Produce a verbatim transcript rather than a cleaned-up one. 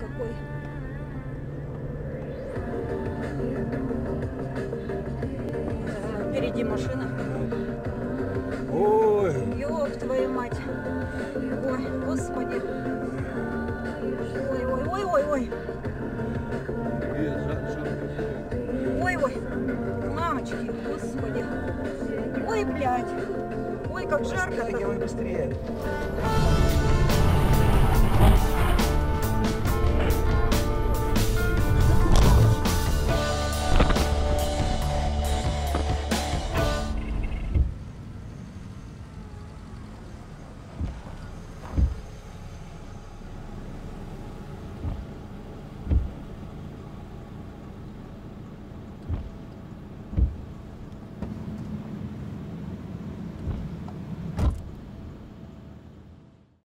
какой. Впереди машина. Ой. Ёб твою мать. Ой, господи. Ой, ой, ой, ой, ой. Ой, ой. Мамочки, господи. Ой, блядь. Ой, как жарко. Делай быстрее.